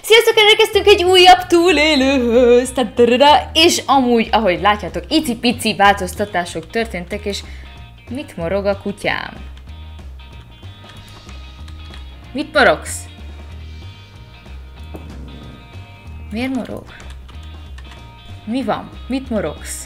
Sziasztok, elérkeztünk egy újabb túlélőhöz! És amúgy, ahogy látjátok, icipici változtatások történtek, és mit morog a kutyám? Mit morogsz? Miért morog? Mi van? Mit morogsz?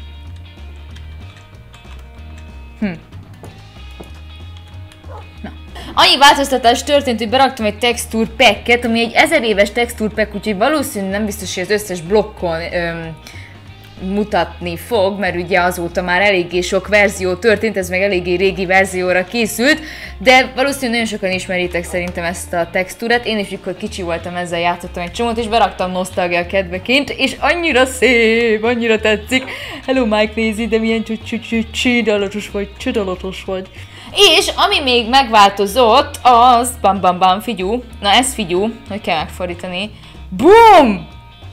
Annyi változtatás történt, hogy beraktam egy texture packet, ami egy 1000 éves texture pack, úgyhogy valószínűleg nem biztos, hogy az összes blokkon mutatni fog, mert ugye azóta már eléggé sok verzió történt, ez meg eléggé régi verzióra készült, de valószínűleg nagyon sokan ismeritek szerintem ezt a textúrát. Én is, mikor kicsi voltam, ezzel játszottam egy csomót, és beraktam nosztalgia kedveként, és annyira szép, annyira tetszik. Hello Mike Nézi, de milyen csodálatos vagy. És ami még megváltozott, az bam, figyú. Na ez figyú, hogy kell megfordítani. BOOM!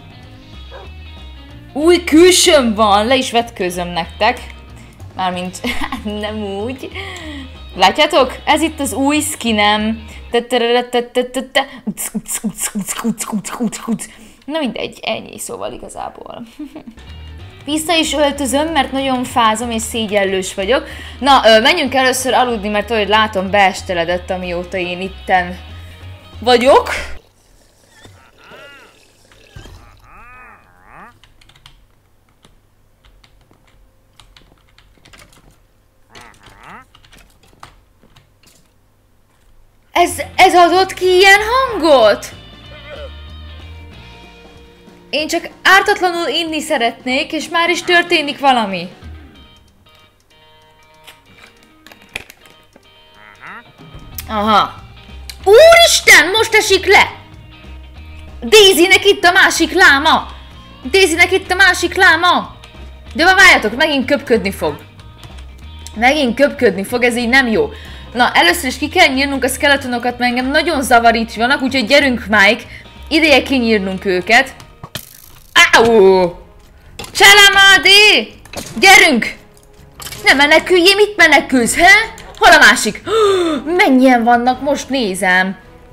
Új külsőm van, le is vetkőzöm nektek. Mármint nem úgy. Látjátok? Ez itt az új skinem. Na mindegy, ennyi szóval igazából. Vissza is öltözöm, mert nagyon fázom és szégyellős vagyok. Na, menjünk először aludni, mert ahogy látom, beesteledett, amióta én itten vagyok. Ez adott ki ilyen hangot? Én csak ártatlanul inni szeretnék, és már is történik valami. Aha. Úristen, most esik le! Daisynek itt a másik láma! Daisynek itt a másik láma! De ma várjatok, megint köpködni fog. Megint köpködni fog, ez így nem jó. Na, először is ki kell nyírnunk a skeletonokat, mert engem nagyon zavar itt vannak, úgyhogy gyerünk, Mike, ideje kinyírnunk őket. Áú! Cselemadi! Gyerünk! Ne meneküljél, mit menekülsz, he? Hol a másik? Mennyien vannak, most nézem.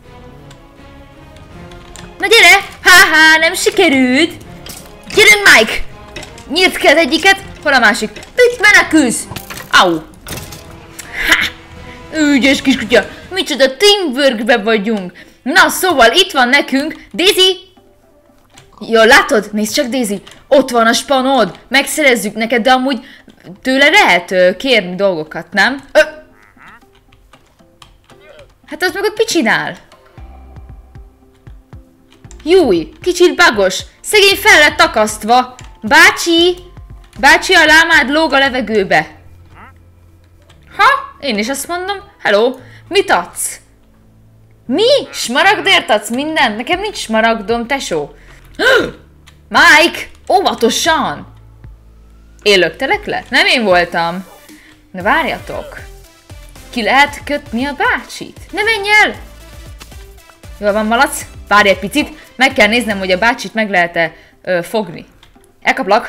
Na gyere! Haha, nem sikerült! Gyerünk, Mike! Nyírt ki az egyiket, hol a másik? Mit menekülsz? Áú! Ha! Ügyes kiskutya! Micsoda teamworkbe vagyunk! Na, szóval itt van nekünk Daisy! Jó, látod? Nézd csak, Daisy! Ott van a spanod! Megszerezzük neked, de amúgy tőle lehet kérni dolgokat, nem? Hát az meg ott mit csinál? Júj, kicsit bagos! Szegény fel lett akasztva! Bácsi! Bácsi, a lámád lóg a levegőbe! Ha? Én is azt mondom. Hello! Mit adsz? Mi? Smaragdért adsz mindent? Nekem nincs smaragdom, tesó. Mike! Óvatosan! Én löktelek le? Nem én voltam. Na várjatok. Ki lehet kötni a bácsit? Ne menj el! Jól van, malac. Várj egy picit. Meg kell néznem, hogy a bácsit meg lehet-e fogni. Elkaplak.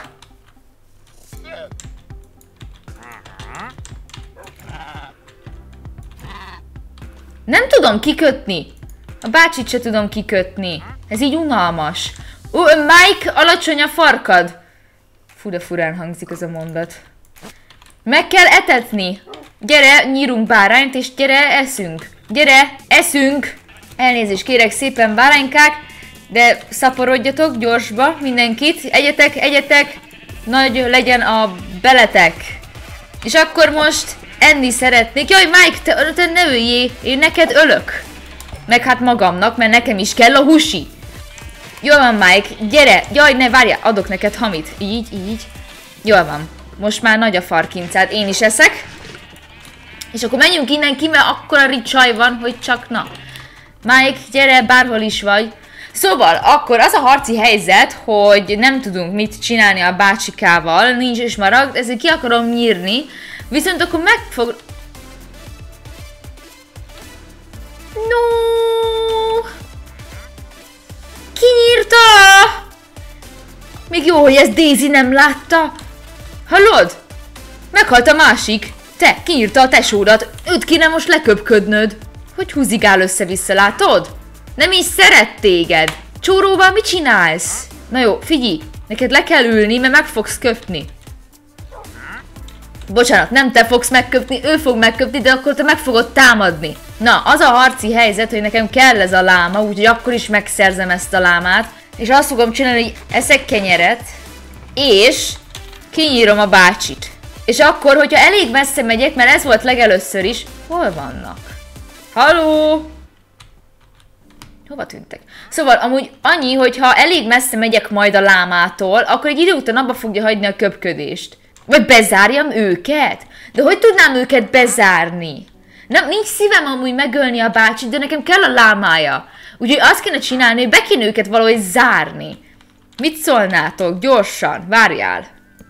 Nem tudom kikötni. A bácsit se tudom kikötni. Ez így unalmas. Mike, alacsony a farkad. Fú, de furán hangzik ez a mondat. Meg kell etetni. Gyere, nyírunk bárányt, és gyere, eszünk. Gyere, eszünk. Elnézést kérek szépen, báránykák, de szaporodjatok gyorsba, mindenkit. Egyetek. Nagy legyen a beletek. És akkor most enni szeretnék. Jaj, Mike, te ne öljé, én neked ölök. Meg hát magamnak, mert nekem is kell a husi. Jól van, Mike, gyere. Jaj, ne, várjál, adok neked hamit. Így. Jól van. Most már nagy a farkincád, én is eszek. És akkor menjünk innen ki, mert akkora ricsaj van, hogy csak na. Mike, gyere, bárhol is vagy. Szóval, akkor az a harci helyzet, hogy nem tudunk mit csinálni a bácsikával, nincs is maragd, ezért ki akarom nyírni. Viszont akkor megfog... No! Kinyírta! Még jó, hogy ezt Daisy nem látta. Hallod? Meghalt a másik. Te, kinyírta a tesódat. Őt kéne most leköpködnöd. Hogy húzigál össze-vissza, látod? Nem is szeret téged. Csóróval mit csinálsz? Na jó, figyelj, neked le kell ülni, mert meg fogsz köpni. Bocsánat, nem te fogsz megköpni, ő fog megköpni, de akkor te meg fogod támadni. Na, az a harci helyzet, hogy nekem kell ez a láma, úgyhogy akkor is megszerzem ezt a lámát. És azt fogom csinálni, hogy eszek kenyeret, és kinyírom a bácsit. És akkor, hogyha elég messze megyek, mert ez volt legelőször is, hol vannak? Halló? Hova tűntek? Szóval amúgy annyi, hogy ha elég messze megyek majd a lámától, akkor egy idő után abba fogja hagyni a köpködést. Vagy bezárjam őket? De hogy tudnám őket bezárni? Nem, nincs szívem amúgy megölni a bácsit, de nekem kell a lámája. Úgyhogy azt kéne csinálni, hogy be kéne őket valahogy zárni. Mit szólnátok? Gyorsan, várjál.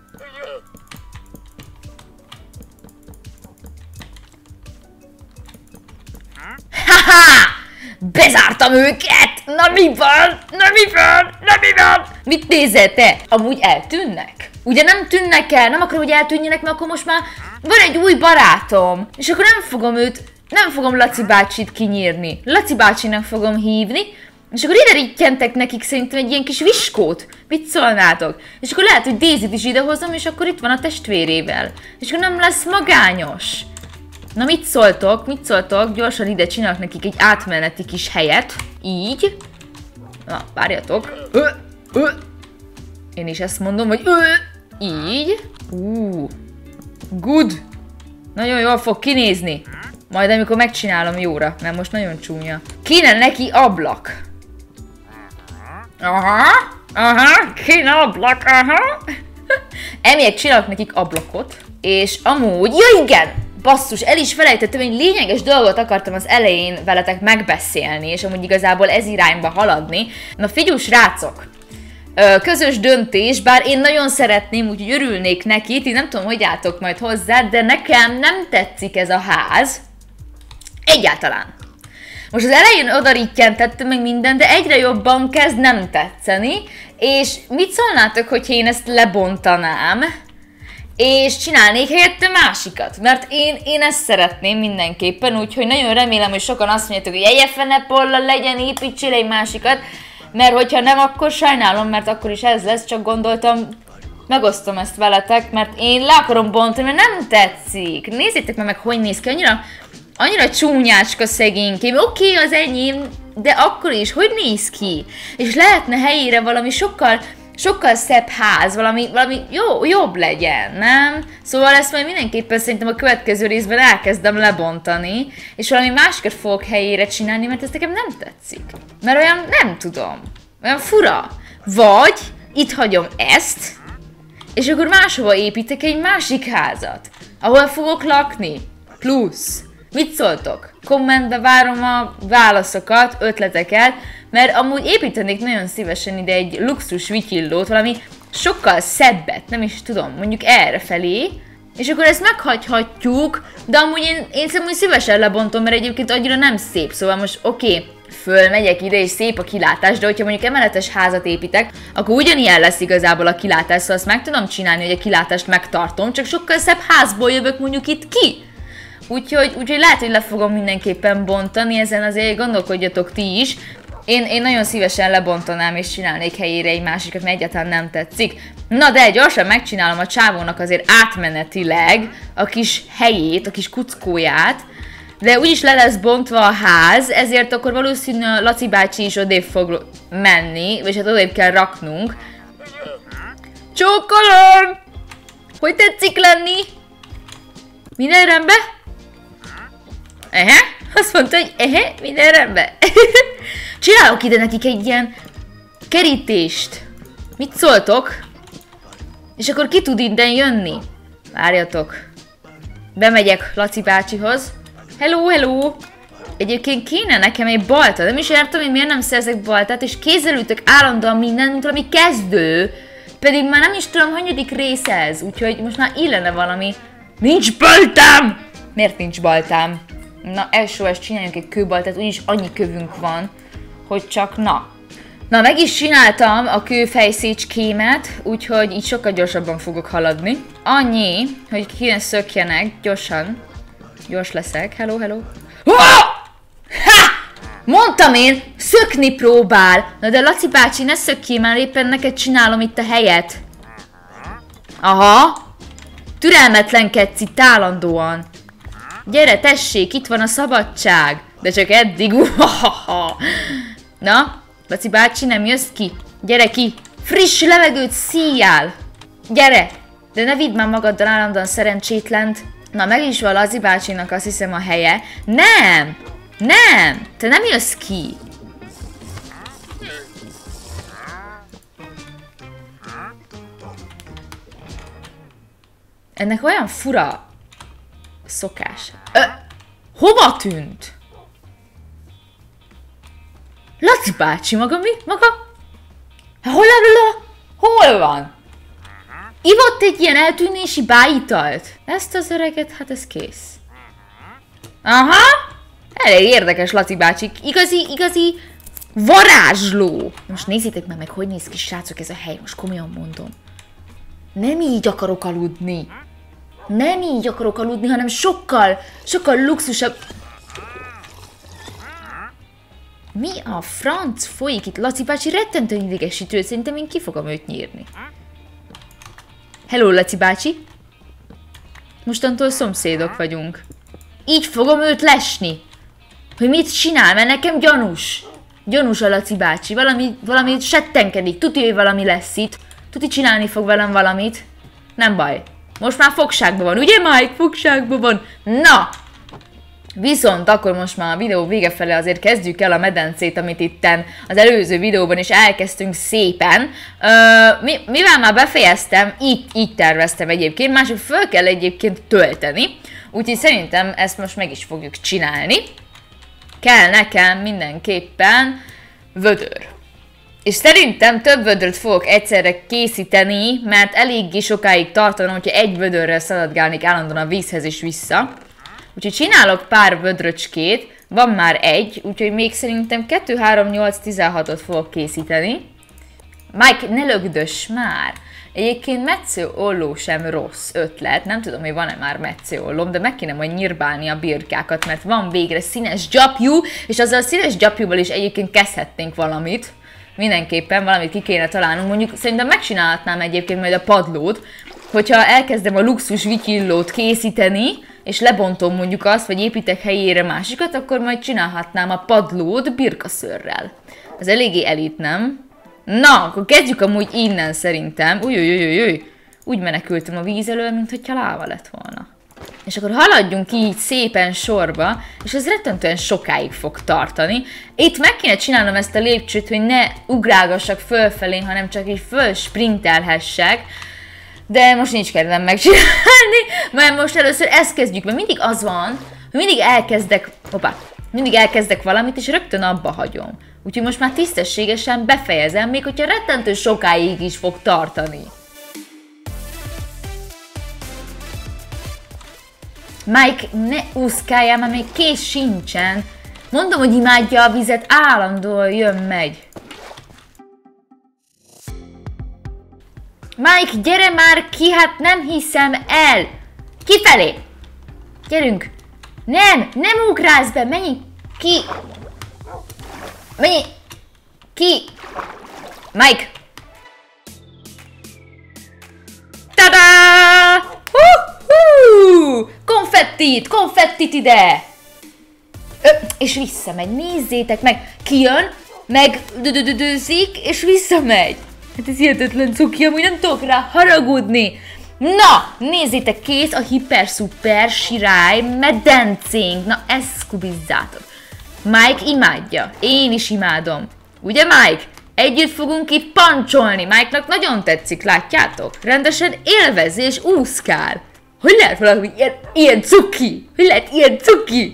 Haha! Bezártam őket! Na mi van? Na mi van? Na mi van? Mit nézel te? Amúgy eltűnnek? Ugye nem tűnnek el? Nem akarom, hogy eltűnjenek, mert akkor most már van egy új barátom. És akkor nem fogom Laci bácsit kinyírni. Laci bácsinak fogom hívni, és akkor ide rittyentek nekik szerintem egy ilyen kis viskót. Mit szólnátok? És akkor lehet, hogy Daisyt is idehozom, és akkor itt van a testvérével. És akkor nem lesz magányos. Na mit szóltok? Mit szóltok? Gyorsan ide csinálok nekik egy átmeneti kis helyet. Így. Na, várjatok. Én is ezt mondom, hogy így. Good. Nagyon jól fog kinézni. Majd amikor megcsinálom jóra, mert most nagyon csúnya. Kéne neki ablak. Aha, kéne ablak, Emiatt csinálok nekik ablakot. És amúgy, ja igen! Basszus, el is felejtettem, egy lényeges dolgot akartam az elején veletek megbeszélni, és amúgy igazából ez irányba haladni. Na figyelj, srácok! Közös döntés, bár én nagyon szeretném, úgyhogy örülnék neki, ti nem tudom, hogy álltok majd hozzá, de nekem nem tetszik ez a ház. Egyáltalán. Most az elején odaritjentettem meg minden, de egyre jobban kezd nem tetszeni, és mit szólnátok, hogyha én ezt lebontanám, és csinálnék helyette másikat, mert én ezt szeretném mindenképpen, úgyhogy nagyon remélem, hogy sokan azt mondjátok, hogy egyefene polla legyen, építsél egy másikat, mert hogyha nem, akkor sajnálom, mert akkor is ez lesz, csak gondoltam, megosztom ezt veletek, mert én le akarom bontani, mert nem tetszik. Nézzétek meg, hogy néz ki, annyira csúnyácska szegénykém. Oké, az enyém, de akkor is, hogy néz ki? És lehetne helyére valami sokkal szebb ház, valami jobb legyen, nem? Szóval ezt majd mindenképpen szerintem a következő részben elkezdem lebontani, és valami másikat fogok helyére csinálni, mert ez nekem nem tetszik. Mert olyan, nem tudom, olyan fura. Vagy itt hagyom ezt, és akkor máshova építek egy másik házat, ahol fogok lakni. Plusz. Mit szóltok? Kommentbe várom a válaszokat, ötleteket, mert amúgy építenék nagyon szívesen ide egy luxus vityillót, valami sokkal szebbet, nem is tudom, mondjuk errefelé, és akkor ezt meghagyhatjuk, de amúgy én szívesen lebontom, mert egyébként annyira nem szép, szóval most oké, fölmegyek ide és szép a kilátás, de hogyha mondjuk emeletes házat építek, akkor ugyanilyen lesz igazából a kilátás, szóval azt meg tudom csinálni, hogy a kilátást megtartom, csak sokkal szebb házból jövök mondjuk itt ki. Úgyhogy lehet, hogy le fogom mindenképpen bontani, ezen azért gondolkodjatok ti is. Én nagyon szívesen lebontanám és csinálnék helyére egy másikat, mert egyáltalán nem tetszik. Na de gyorsan megcsinálom a csávónak azért átmenetileg a kis helyét, a kis kuckóját, de úgyis le lesz bontva a ház, ezért akkor valószínűleg Laci bácsi is odébb fog menni, vagy hát odébb kell raknunk. Csókolom! Hogy tetszik lenni? Minden rendben? Azt mondta, hogy minden rendben. Csinálok ide nekik egy ilyen kerítést. Mit szóltok? És akkor ki tud innen jönni? Várjatok. Bemegyek Laci bácsihoz. Hello! Egyébként kéne nekem egy balta. Nem is értem, hogy miért nem szerzek baltát, és kézzel ütök állandóan mindent, mint valami kezdő. Pedig már nem is tudom, hanyadik rész ez. Úgyhogy most már illene valami. Nincs baltám! Miért nincs baltám? Na, SOS, csináljunk egy kőbaltát, úgyis annyi kövünk van, hogy csak na. Na, meg is csináltam a kőfejszécskémet, úgyhogy így sokkal gyorsabban fogok haladni. Annyi, hogy ki szökjenek, gyorsan. Gyors leszek, hello. Ha! Mondtam én, szökni próbál. Na de Laci bácsi, ne szökjél már, éppen neked csinálom itt a helyet. Aha. Türelmetlenkedsz itt állandóan. Gyere, tessék, itt van a szabadság. De csak eddig. Na, Laci bácsi, nem jössz ki? Gyere ki. Friss levegőt szíjjál. Gyere. De ne vidd már magaddal állandóan szerencsétlent. Na, meg is van Laci bácsinak, azt hiszem, a helye. Nem. Nem. Te nem jössz ki. Ennek olyan fura szokás. Hova tűnt? Laci bácsi, maga mi? Maga? Hol van? Ivott egy ilyen eltűnési báitalt. Ezt az öreget, hát ez kész. Aha! Elég érdekes, Laci bácsik. Igazi varázsló. Most nézzétek meg, hogy néz ki, srácok, ez a hely. Most komolyan mondom. Nem így akarok aludni. Nem így akarok aludni, hanem sokkal luxusabb. Mi a franc folyik itt? Laci bácsi rettentően idegesítő, szerintem én ki fogom őt nyírni. Hello, Laci bácsi. Mostantól szomszédok vagyunk. Így fogom őt lesni. Hogy mit csinál, mert nekem gyanús. Gyanús a Laci bácsi. Valami settenkedik. Tuti, hogy valami lesz itt. Tuti csinálni fog velem valamit. Nem baj. Most már fogságban van, ugye Mike? Fogságban van. Na! Viszont akkor most már a videó vége felé azért kezdjük el a medencét, amit itten az előző videóban is elkezdtünk szépen. Mivel már befejeztem, így terveztem egyébként, mások föl kell egyébként tölteni, úgyhogy szerintem ezt most meg is fogjuk csinálni. Kell nekem mindenképpen vödör. És szerintem több vödröt fogok egyszerre készíteni, mert eléggé sokáig tartanom, hogyha egy vödörrel szaladgálnék állandóan a vízhez és vissza. Úgyhogy csinálok pár vödröcskét, van már egy, úgyhogy még szerintem 2, 3, 8, 16-ot fogok készíteni. Mike, ne lögdös már! Egyébként metszőolló sem rossz ötlet, nem tudom, hogy van-e már metszőollóm, de meg kéne majd nyírbálni a birkákat, mert van végre színes gyapjú, és azzal a színes gyapjúval is egyébként kezdhetnénk valamit. Mindenképpen valamit ki kéne találnunk, mondjuk szerintem megcsinálhatnám egyébként majd a padlót, hogyha elkezdem a luxus vityillót készíteni, és lebontom mondjuk azt, vagy építek helyére másikat, akkor majd csinálhatnám a padlót birkaszőrrel. Ez eléggé elit, nem? Na, akkor kezdjük amúgy innen szerintem. Úgy menekültem a víz elől, mintha láva lett volna. És akkor haladjunk így szépen sorba, és ez rettentően sokáig fog tartani. Itt meg kéne csinálnom ezt a lépcsőt, hogy ne ugrálgassak fölfelé, hanem csak így fölsprintelhessek. De most nincs kedvem megcsinálni, mert most először ezt kezdjük, mert mindig az van, hogy mindig elkezdek valamit, és rögtön abba hagyom. Úgyhogy most már tisztességesen befejezem, még hogyha rettentő sokáig is fog tartani. Mike, ne úszkáljál, mert még kész sincsen. Mondom, hogy imádja a vizet, állandóan jön-megy. Mike, gyere már ki, hát nem hiszem el! Kifelé! Gyerünk! Nem ugrálsz be, menj ki! Menj ki! Mike! Tada! Konfettit ide! És visszamegy, nézzétek meg! Kijön, meg dözik, és visszamegy! Hát ez hihetetlen cuki, amúgy nem tudok rá haragudni. Na, nézzétek, kész a hiper-szuper sirály medencénk. Na, ezt skubizzátok. Mike imádja, én is imádom. Ugye, Mike? Együtt fogunk itt pancsolni. Mike-nak nagyon tetszik, látjátok? Rendesen élvezi és úszkál. Hogy lehet valami ilyen cuki? Hogy lehet ilyen cuki?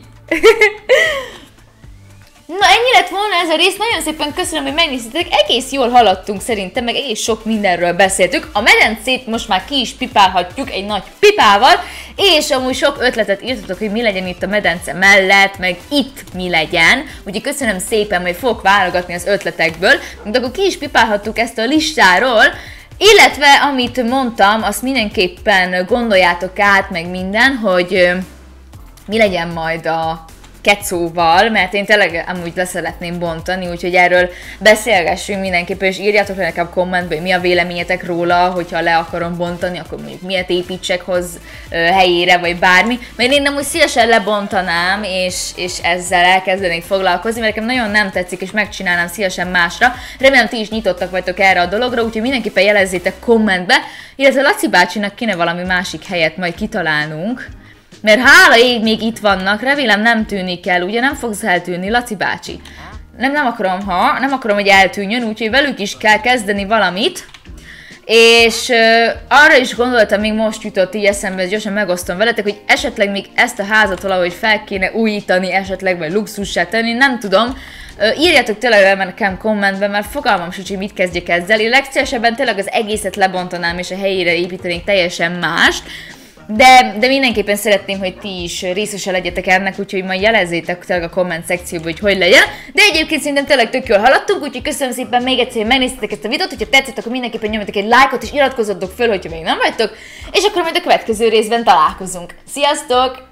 Na, ennyi lett volna ez a rész, nagyon szépen köszönöm, hogy megnéztétek, egész jól haladtunk szerintem, meg egész sok mindenről beszéltük. A medencét most már ki is pipálhatjuk egy nagy pipával, és amúgy sok ötletet írtatok, hogy mi legyen itt a medence mellett, meg itt mi legyen. Úgyhogy köszönöm szépen, hogy fogok válogatni az ötletekből, de akkor ki is pipálhattuk ezt a listáról, illetve amit mondtam, azt mindenképpen gondoljátok át, meg minden, hogy mi legyen majd a kecóval, mert én tényleg amúgy le szeretném bontani, úgyhogy erről beszélgessünk mindenképpen, és írjátok le nekem kommentbe, hogy mi a véleményetek róla, hogyha le akarom bontani, akkor mondjuk miért építsek hoz helyére, vagy bármi, mert én nem úgy szívesen lebontanám, és ezzel elkezdenék foglalkozni, mert nekem nagyon nem tetszik, és megcsinálnám szívesen másra. Remélem ti is nyitottak vagytok erre a dologra, úgyhogy mindenképpen jelezzétek kommentbe, illetve Laci bácsinak kéne valami másik helyet majd kitalálnunk. Mert hála ég még itt vannak, remélem nem tűnik el, ugye nem fogsz eltűnni, Laci bácsi. Nem akarom, hogy eltűnjön, úgyhogy velük is kell kezdeni valamit. És arra is gondoltam, még most jutott így eszembe, gyorsan megosztom veletek, hogy esetleg még ezt a házat valahogy fel kéne újítani, esetleg vagy luxussá tenni, nem tudom. Írjátok tényleg nekem kommentben, mert fogalmam sincs, hogy mit kezdjek ezzel. Én legszívesebben tényleg az egészet lebontanám, és a helyére építenék teljesen mást. De mindenképpen szeretném, hogy ti is részese legyetek ennek, úgyhogy majd jelezzétek tényleg a komment szekcióban, hogy legyen. De egyébként szerintem tényleg tök jól haladtunk, úgyhogy köszönöm szépen még egyszer, hogy megnéztétek ezt a videót, hogyha tetszett, akkor mindenképpen nyomjatok egy lájkot és iratkozzatok föl, hogyha még nem vagytok, és akkor majd a következő részben találkozunk. Sziasztok!